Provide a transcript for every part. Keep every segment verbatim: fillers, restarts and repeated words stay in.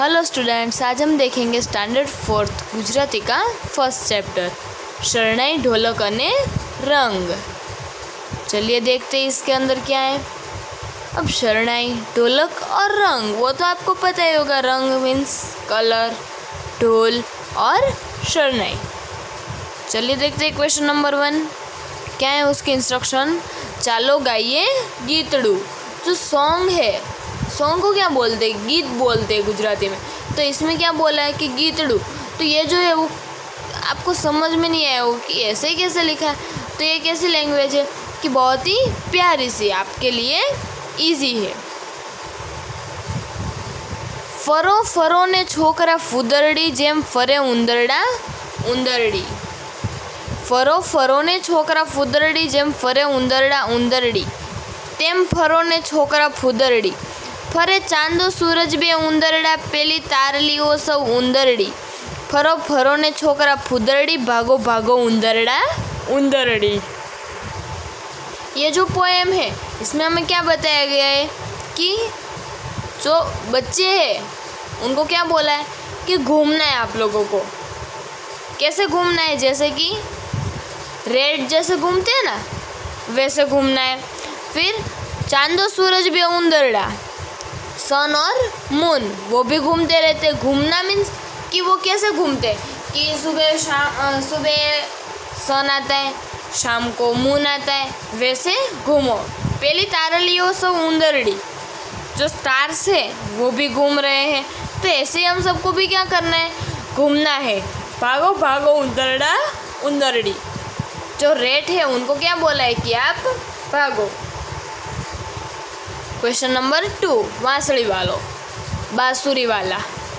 Hello students, आज हम देखेंगे स्टैंडर्ड फोर्थ गुजराती का फर्स्ट चैप्टर शरणाई ढोलक अने रंग। चलिए देखते हैं इसके अंदर क्या है। अब शरणाई, ढोलक और रंग, वो तो आपको पता ही होगा। रंग मीन्स कलर, ढोल और शरणाई। चलिए देखते हैं क्वेश्चन नंबर वन क्या है। उसकी इंस्ट्रक्शन, चालो गाइए गीतड़ू। जो सॉन्ग है, सॉन्ग को क्या बोलते हैं? गीत बोलते हैं गुजराती में। तो इसमें क्या बोला है कि गीतड़ू। तो ये जो है वो आपको समझ में नहीं आया हो कि ऐसे कैसे लिखा है। तो ये कैसी लैंग्वेज है कि बहुत ही प्यारी सी, आपके लिए इजी है। फरो फरो ने छोकरा फुदरडी जेम फरे उंदरडा उंदरडी। फरो फरो ने छोकरा फुदरडी जेम फरे उंदरडा उंदरडी। तेम फरो ने छोकरा फुदरडी फरे चांदो सूरज बे उंदरडा पेली तारलीओ सौ उंदरडी। फरो फरो ने छोकरा फुदरडी भागो भागो उंदरडा उंदरडी। ये जो पोएम है इसमें हमें क्या बताया गया है कि जो बच्चे हैं उनको क्या बोला है कि घूमना है। आप लोगों को कैसे घूमना है? जैसे कि रेड जैसे घूमते हैं ना, वैसे घूमना है। फिर चांदो सूरज बे उंदरडा, सन और मून वो भी घूमते रहते। घूमना मीन्स कि वो कैसे घूमते कि सुबह शाम सुबह सन आता है, शाम को मून आता है, वैसे घूमो। पहली तारलियों से उंदरडी, जो स्टार्स है वो भी घूम रहे हैं। तो ऐसे ही हम सबको भी क्या करना है? घूमना है। भागो भागो उंदरडा उंदरडी। जो रेड है उनको क्या बोला है कि आप भागो। क्वेश्चन नंबर टू, वांसળી वालो बांसुरी वाला।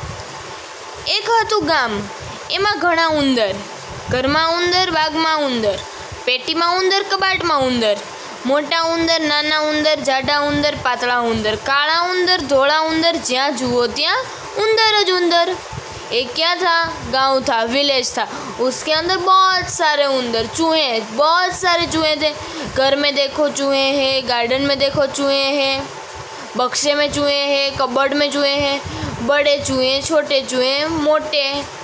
एक हतुं गाम, एमां घणा उंदर। घरमां उंदर, बागमां उंदर, पेटीमां उंदर, कबाटमां उंदर। मोटा उंदर, नाना उंदर, जाडा उंदर, पातळा उंदर, काळा उंदर, धोळा उंदर, ज्यां जुओ त्यां उंदर ज उंदर। एक क्या था? गांव था, विलेज था। उसके अंदर बहुत सारे उंदर, चूहे, बहुत सारे चूहे थे। घर में देखो चूहे हैं, गार्डन में देखो चूहे हैं, बक्से में चूहे हैं, कबर्ड में चूहे हैं। बड़े चूहे, छोटे चूहे, मोटे,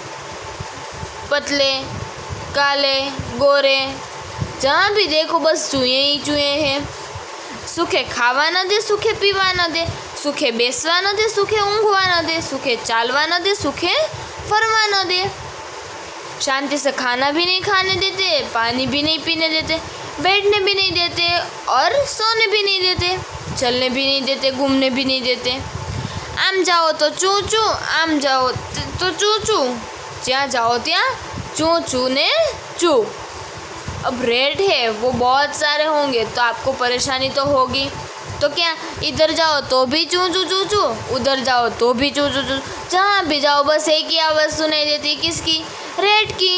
पतले, काले, गोरे, जहाँ भी देखो बस चूहे ही चूहे हैं। सुखे खावा न दे, सुखे पीवा न दे, सुखे बेसवा न दे, सुखे ऊँघवा न दे, सुखे चालवा न दे, सुखे फरवा न दे। शांति से खाना भी नहीं खाने देते, पानी भी नहीं पीने देते, बैठने भी नहीं देते और सोने भी नहीं देते, चलने भी नहीं देते, घूमने भी नहीं देते। आम जाओ तो चू चू, आम जाओ तो चू चू, जहाँ जाओ त्या चू चू ने चू। अब रेड है वो बहुत सारे होंगे तो आपको परेशानी तो होगी। तो क्या, इधर जाओ तो भी चू चू चू चू, उधर जाओ तो भी चू चू चू, जहाँ भी जाओ बस एक ही आवाज़ सुनाई देती। किसकी? रेड की।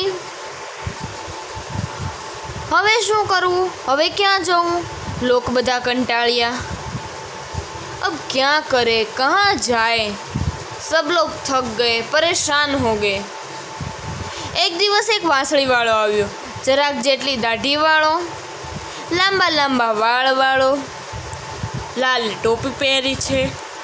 हवे शू करूँ? हवे क्या जाऊँ? लोग बधा कंटाळिया। अब क्या करे, कहाँ जाए? सब लोग थक गए, परेशान हो गए। एक दिवस एक वांसળી वाळो आव्यो, જરાક જેટલી દાઢી વાળો, લાંબા લાંબા વાળ વાળો, લાલ ટોપી પહેરી છે,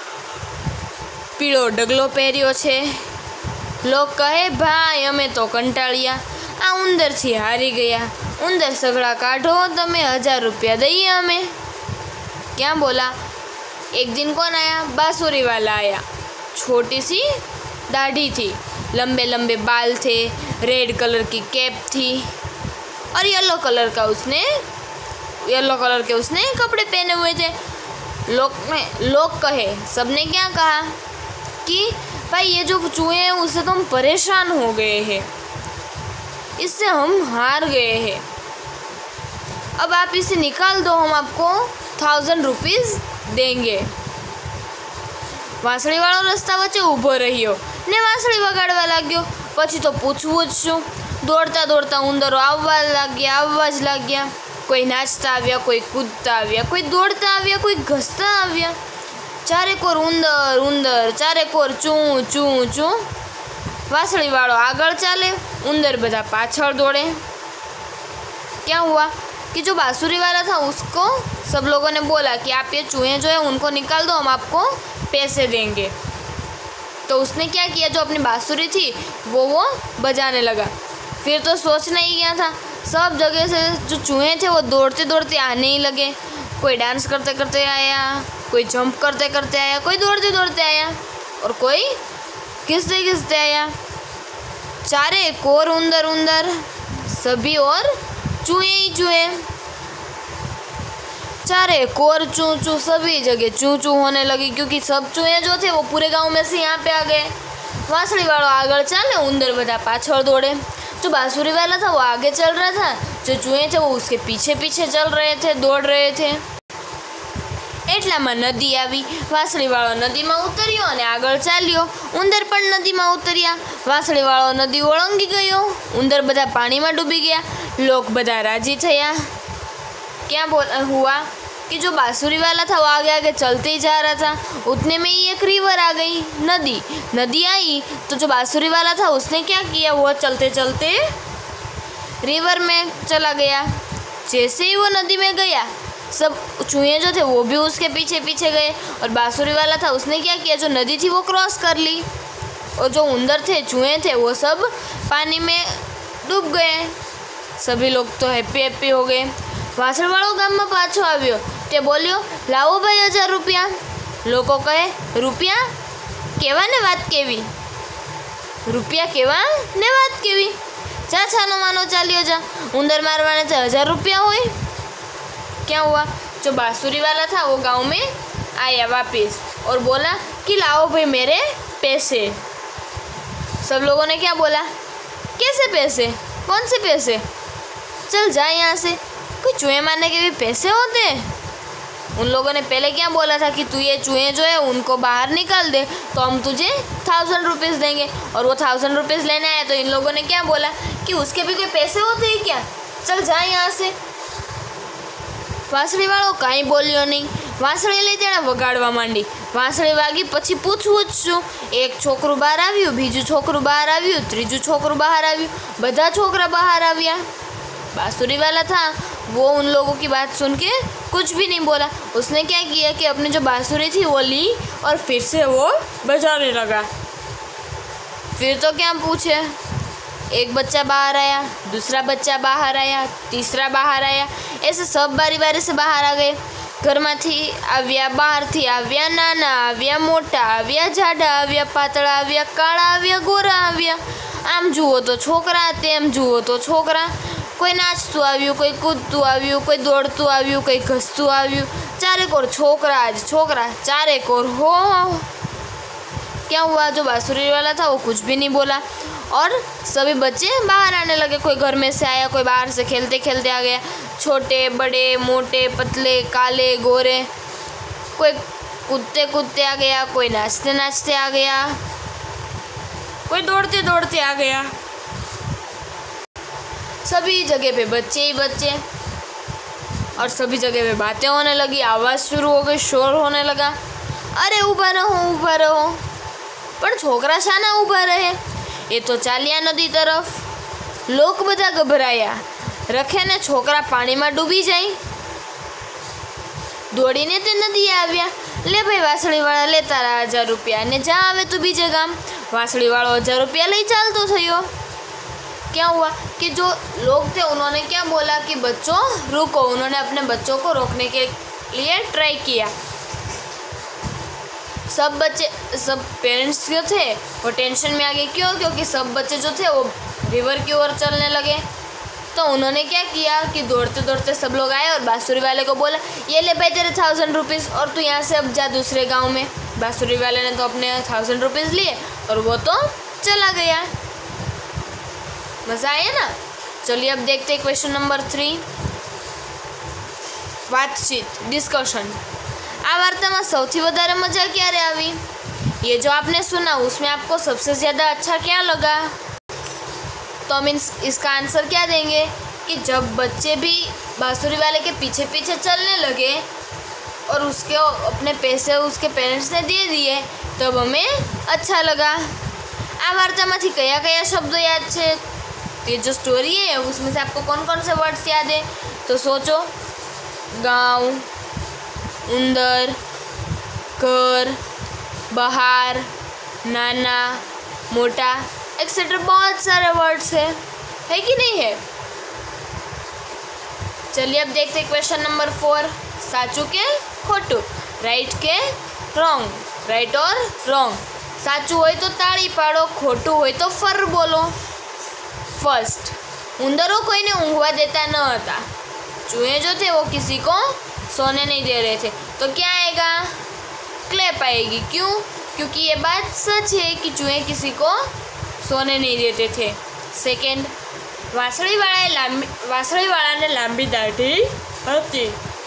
પીળો ડગલો પહેર્યો છે। લોક કહે, ભાઈ અમે તો કંટાળ્યા, આ ઉંદરથી હારી ગયા। ઉંદર સગડા કાઢો, તમે હજાર रुपया દઈએ અમે। क्या बोला? एक दिन कौन आया? बांसुरी वाला आया। छोटी सी दाढ़ी थी, लंबे लंबे बाल थे, रेड कलर की कैप थी और येलो कलर का उसने येलो कलर के उसने कपड़े पहने हुए थे। लोग में लोग कहे, सबने क्या कहा कि भाई ये जो चूहे हैं उससे तो हम परेशान हो गए हैं, इससे हम हार गए हैं। अब आप इसे निकाल दो, हम आपको थाउजेंड रुपीज़ देंगे। वांसળી वाળો रस्ता वच्चे ઊભો રહ્યો ને વાંસળી વગાડવા लाग्यो। પછી તો પૂછવું જ શું? દોડતા દોડતા ઉંદરો આવવા લાગ્યા આવવા જ લાગ્યા। કોઈ નાચતા આવ્યા, કોઈ કૂદતા આવ્યા, કોઈ દોડતા આવ્યા, કોઈ ઘસતા આવ્યા। ચારે કોર ઉંદર ઉંદર, ચારે કોર ચૂ ચૂ ચૂ। વાંસળી વાળો આગળ ચાલે, ઉંદર બધા પાછળ દોડે। क्या हुआ कि जो बांसुरी वाला था उसको सब लोगों ने बोला कि आप ये चूहे जो है उनको निकाल दो, हम आपको पैसे देंगे। तो उसने क्या किया, जो अपनी बांसुरी थी वो वो बजाने लगा। फिर तो सोचना ही क्या था, सब जगह से जो चूहे थे वो दौड़ते दौड़ते आने ही लगे। कोई डांस करते करते आया, कोई जंप करते करते आया, कोई दौड़ते दौड़ते आया और कोई घिसते घिसते आया। चारे कोर उंदर उंदर सभी और चूहे ही चूहे, चारे कोर चू चू सभी जगह चू चू होने लगी, क्योंकि सब चूहे जो थे वो पूरे गांव में से यहाँ पे आ गए। वांसળી वालों आगे चाले, उंदर બધા पाछળ दौड़े। जो बांसुरी वाला था वो आगे चल रहा था, जो चूहे थे वो उसके पीछे पीछे चल रहे थे, दौड़ रहे थे। એટલામાં નદી આવી, વાંસળીવાળો નદીમાં ઉતર્યો અને આગળ ચાલ્યો। ઉંદર પણ નદીમાં ઉતર્યા, વાંસળીવાળો નદી ઓળંગી ગયો, ઉંદર બધા પાણીમાં ડૂબી ગયા। લોક બધા રાજી થયા। क्या बोल हुआ कि जो बांसुरी वाला था वो आगे आगे चलते ही जा रहा था, उतने में ही एक रिवर आ गई, नदी। नदी आई तो जो बांसुरी वाला था उसने क्या किया, वो चलते चलते रिवर में चला गया। जैसे ही वो नदी में गया, सब चूहे जो थे वो भी उसके पीछे पीछे गए, और बांसुरी वाला था उसने क्या किया, जो नदी थी वो क्रॉस कर ली, और जो उंदर थे चूहे थे वो सब पानी में डूब गए। सभी लोग तो हैप्पी हैप्पी हो गए। वांसळीवाળો ગામમાં પાછો આવ્યો, તે બોલ્યો, લાવો ભાઈ હજાર રૂપિયા। લોકો કહે, રૂપિયા કેવા ને વાત કેવી, રૂપિયા કેવા ને વાત કેવી, જા છાનો માનો ચાલ્યો જા, ઉંદર મારવાને તો હજાર रुपया होए। क्या हुआ, जो बांसुरी वाला था वो गांव में आया वापस और बोला कि लाओ भाई मेरे पैसे। सब लोगों ने क्या बोला, कैसे पैसे, कौन से पैसे, चल जा यहाँ से, कोई चूहे मारने के भी पैसे होते हैं। उन लोगों ने पहले क्या बोला था कि तू ये चूहे जो है उनको बाहर निकाल दे तो हम तुझे थाउजेंड रुपीज़ देंगे, और वो थाउजेंड रुपीज़ लेने आए तो इन लोगों ने क्या बोला कि उसके भी कोई पैसे होते हैं क्या, चल जा यहाँ से। વાંસળીવાળો કાંઈ બોલ્યો નહીં। વાંસળી લઈ તેણે વગાડવા માંડી। વાંસળી વાગી પછી પૂછવું જ શું, એક છોકરું બહાર આવ્યું, બીજું છોકરું બહાર આવ્યું, ત્રીજું છોકરું બહાર આવ્યું, બધા છોકરા બહાર આવ્યા। बांसुरी वाला था वो उन लोगों की बात सुन के कुछ भी नहीं बोला। उसने क्या किया कि अपनी जो बांसुरी थी वो ली और फिर से वो बजाने लगा। फिर तो क्या पूछे, एक बच्चा बाहर आया, दूसरा बच्चा बाहर आया, तीसरा बाहर आया, ऐसे सब बारी बारी से बाहर आ गए। ઘરમાંથી આવ્યા, બહારથી આવ્યા, નાના આવ્યા, મોટા આવ્યા, જાડા આવ્યા, પાતળા આવ્યા, કાળા આવ્યા, गोरा આવ્યા। આમ જુઓ તો છોકરા, તેમ જુઓ તો છોકરા। कोई नाचतुं आव्युं, कोई कूदतुं आव्युं, कोई दौड़तुं आव्युं, कोई घसतुं आव्युं, चारे कोर छोकरा ज छोकरा, चारे कोर हो। क्या हुआ, जो बांसुरी वाला था वो कुछ भी नहीं बोला और सभी बच्चे बाहर आने लगे। कोई घर में से आया, कोई बाहर से खेलते खेलते आ गया, छोटे बड़े मोटे पतले काले गोरे, कोई कूदते कूदते आ गया, कोई नाचते नाचते आ गया, कोई दौड़ते दौड़ते आ गया। सभी जगह पे बच्चे ही बच्चे, और सभी जगह पे बातें होने लगी, आवाज़ शुरू हो गई, शोर होने लगा, अरे ऊभा रहो ऊभा रहो। पर छोकरा शाना ऊभा रहे, ये तो चालिया नदी तरफ। लोग बधा गभराया, रखे ने छोकरा पानी में डूबी जाए। दौड़ीने ते नदी आव्या, ले भाई वांसळीवाळा ले तारा हज़ार रुपया ने जा आवे तू बीजे गाम। वांसळीवाळो हज़ार रुपया लई चालतो थयो। क्या हुआ कि जो लोग थे उन्होंने क्या बोला कि बच्चों रुको, उन्होंने अपने बच्चों को रोकने के लिए ट्राई किया। सब बच्चे, सब पेरेंट्स जो थे वो टेंशन में आ गए। क्यों? क्योंकि सब बच्चे जो थे वो रिवर की ओर चलने लगे। तो उन्होंने क्या किया कि दौड़ते दौड़ते सब लोग आए और बांसुरी वाले को बोला, ये ले भाई तेरे थाउजेंड रुपीज़ और तू यहाँ से अब जा दूसरे गांव में। बांसुरी वाले ने तो अपने थाउजेंड रुपीज़ लिए और वो तो चला गया। मज़ा आया ना। चलिए अब देखते हैं क्वेश्चन नंबर थ्री, बातचीत, डिस्कशन। आ वार्ता में सौथी वधारे मजा क्यारे आवी? ये जो आपने सुना उसमें आपको सबसे ज़्यादा अच्छा क्या लगा? तो मीन्स इसका आंसर क्या देंगे कि जब बच्चे भी बांसुरी वाले के पीछे पीछे चलने लगे और उसके अपने पैसे उसके पेरेंट्स ने दे दिए तब हमें अच्छा लगा। आ वार्ता में कया कया शब्दों याद है? ये जो स्टोरी है उसमें से आपको कौन कौन से वर्ड्स याद है? तो सोचो, गांव, उंदर, घर, बाहर, नाना, मोटा एक्सेट्रा बहुत सारे वर्ड्स है है कि नहीं है। चलिए अब देखते क्वेश्चन नंबर फोर। साचू के खोटू, राइट के रॉन्ग, राइट और रॉन्ग। साचू होय तो ताड़ी पाड़ो, खोटू होय तो फर बोलो। फर्स्ट, उंदरों कोई ने ऊँघवा देता न था। चूहे जो थे वो किसी को सोने नहीं दे रहे थे, तो क्या आएगा? क्लैप आएगी। क्यों? क्योंकि ये बात सच है कि चूहे किसी को सोने नहीं देते थे। सेकेंड, वासड़ी वाला लांबी वासड़ी वाला ने लांबी दाढ़ी होती,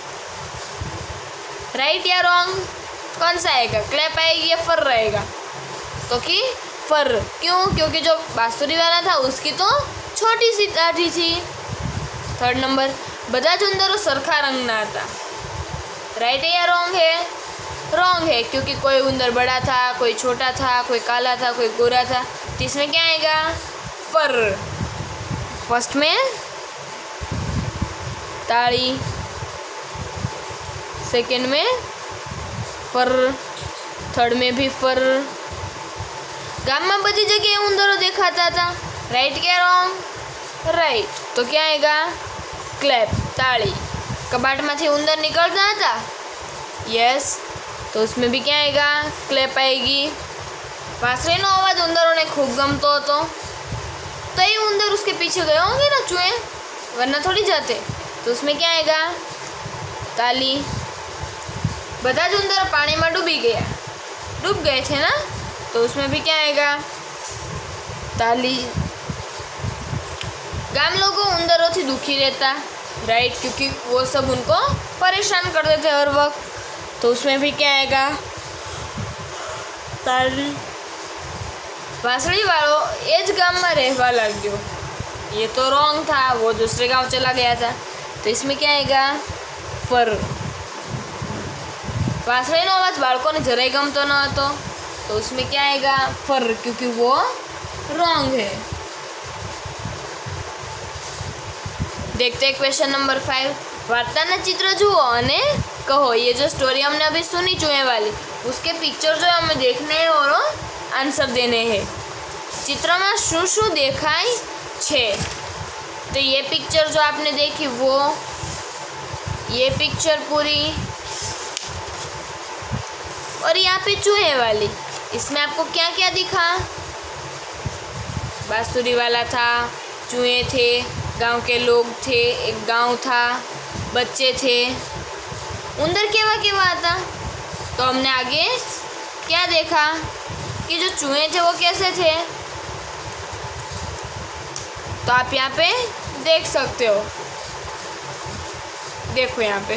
राइट या रॉन्ग? कौन सा आएगा? क्लैप आएगी या फर रहेगा? तो कि फर। क्यों? क्योंकि जो बांसुरी वाला था उसकी तो छोटी सी दाढ़ी थी। थर्ड नंबर, બધા જ ઉંદરો સરખા રંગના હતા, राइट है या रॉन्ग है? रॉन्ग है, क्योंकि कोई उंदर बड़ा था, कोई छोटा था, कोई काला था, कोई गोरा था। तो इसमें क्या आएगा? फर। फर्स्ट में ताड़ी, सेकंड में फर, थर्ड में भी फर। गाम में बड़ी जगह उंदरो देखाता था, राइट क्या रॉन्ग? राइट। तो क्या आएगा? क्लैप, ताड़ी। कबाट में थे उंदर निकलता था, यस, तो उसमें भी क्या आएगा? क्लैप आएगी। वासरे नो आवाज उंदरों ने खूब गमतो तो तो ये उंदर उसके पीछे गए होंगे ना चूहे, वरना थोड़ी जाते। तो उसमें क्या आएगा? ताली। બધા જ ઉંદર પાણીમાં ડૂબી ગયા, डूब गए थे ना, तो उसमें भी क्या आएगा? ताली। गाम लोगों उंदरों से दुखी रहता, राइट, क्योंकि वो सब उनको परेशान कर देते हर वक्त। तो उसमें भी क्या आएगा? ताली। वासड़ी वालों एज गांव में रहवा लग गयो, ये तो रॉन्ग था, वो दूसरे गांव चला गया था। तो इसमें क्या आएगा? फर। वासड़ी नो अवाज बाळको ने जराय गमतो न हतो, तो उसमें क्या आएगा? फर, क्योंकि वो रॉन्ग है। देखते हैं क्वेश्चन नंबर फाइव। वार्ताना चित्र जुओ अने कहो। ये जो स्टोरी हमने अभी सुनी चूहे वाली, उसके पिक्चर जो हमें देखने हैं और आंसर देने हैं। चित्र में शू शू देखाय छे? तो ये पिक्चर जो आपने देखी वो, ये पिक्चर पूरी, और यहाँ पे चूहे वाली, इसमें आपको क्या क्या दिखा? बांसुरी वाला था, चूहे थे, गांव के लोग थे, एक गांव था, बच्चे थे। उंदर केवा केवा था? तो हमने आगे क्या देखा कि जो चूहे थे वो कैसे थे। तो आप यहाँ पे देख सकते हो, देखो यहाँ पे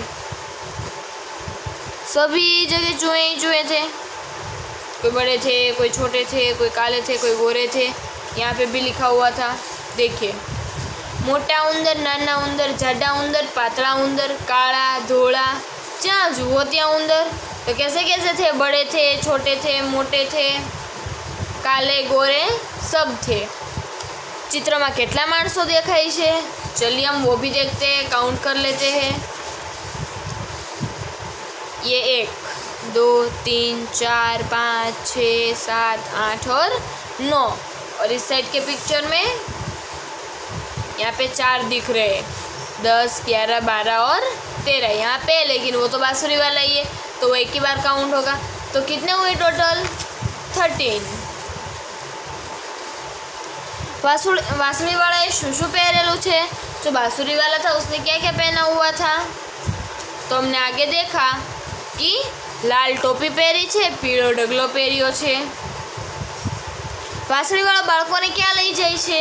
सभी जगह चूहे ही चूहे थे। कोई बड़े थे, कोई छोटे थे, कोई काले थे, कोई गोरे थे। यहाँ पे भी लिखा हुआ था, देखिए, मोटा उंदर, नाना उंदर, जाडा उंदर, पातला उंदर, काला, धोला, ज्यां जुओ त्यां उंदर। तो कैसे कैसे थे? बड़े थे, छोटे थे, मोटे थे, काले, गोरे, सब थे। चित्र में कितना माणसो देखाय छे? चलिए हम वो भी देखते हैं, काउंट कर लेते हैं। ये एक, दो, तीन, चार, पाँच, छः, सात, आठ और नौ। और इस साइड के पिक्चर में यहाँ पे चार दिख रहे हैं, दस, ग्यारह, बारह और तेरह यहाँ पे, लेकिन वो तो बांसुरी वाला ही है, तो वो एक ही बार काउंट होगा। तो कितने हुए टोटल? थर्टीन। बांसुरी बांसुरी वाला ये शू शू पहरेलू छे, जो बांसुरी वाला था उसने क्या क्या पहना हुआ था? तो हमने आगे देखा कि लाल टोपी पहरी छे, पीळो डगलो पहर्यो छे। वासળી वाળો બાળકોને ક્યાં લઈ જાય છે?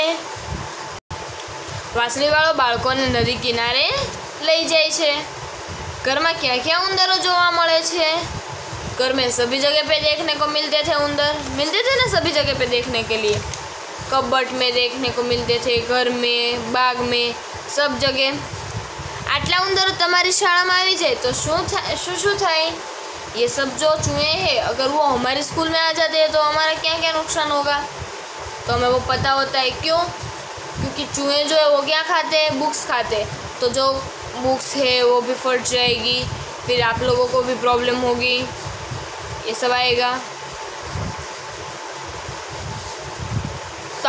વાસળી વાળો બાળકોને નદી કિનારે લઈ જાય છે। ઘરમાં क्या क्या ઉંદરો જોવા મળે છે? घर में सभी जगह पे देखने को मिलते थे उंदर, मिलते थे ना सभी जगह पे देखने के लिए। कबट में देखने को मिलते थे, घर में, बाग में, सब जगह। आटला उंदरो तमारी शाला में आई जाए तो शू शू शू थाय? ये सब जो चूहे हैं, अगर वो हमारे स्कूल में आ जाते हैं तो हमारा क्या क्या नुकसान होगा? तो हमें वो पता होता है। क्यों? क्योंकि चूहे जो है वो क्या खाते हैं? बुक्स खाते हैं। तो जो बुक्स है वो भी फट जाएगी, फिर आप लोगों को भी प्रॉब्लम होगी, ये सब आएगा।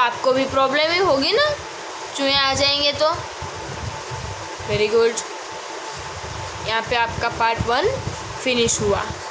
आपको भी प्रॉब्लम ही होगी ना, चूहे आ जाएंगे तो। वेरी गुड, यहाँ पे आपका पार्ट वन फिनिश हुआ।